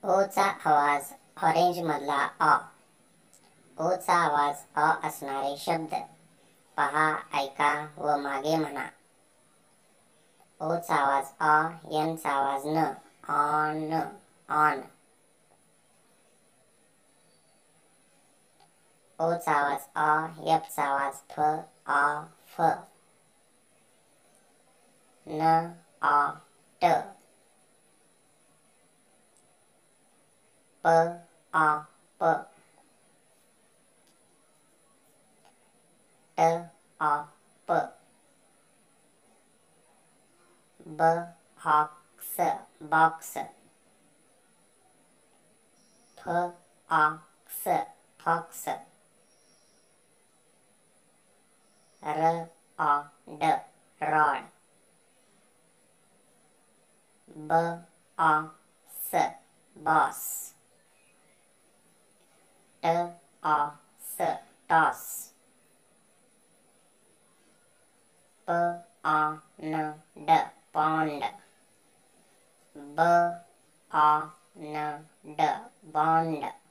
Ocha आवाज orange मधला अ. Ocha आवाज अ असणारे शब्द पहा, ऐका व मागे म्हणा. ओचा आवाज आ, एनचा आवाज न, ऑन, ऑन. ओचा आवाज आ, एफचा आवाज फ, आ, फ. न, आ, ट. प, आ, प. ट, आ, प. ब, ऑक्स, बॉक्स. फ, ऑक्स, फॉक्स. र, ऑड, रॉड. ब, ऑस, बॉस. ट, ऑस, टॉस. प, ऑन, ड, पॉन्ड. ब, ऑन, ड, बॉन्ड.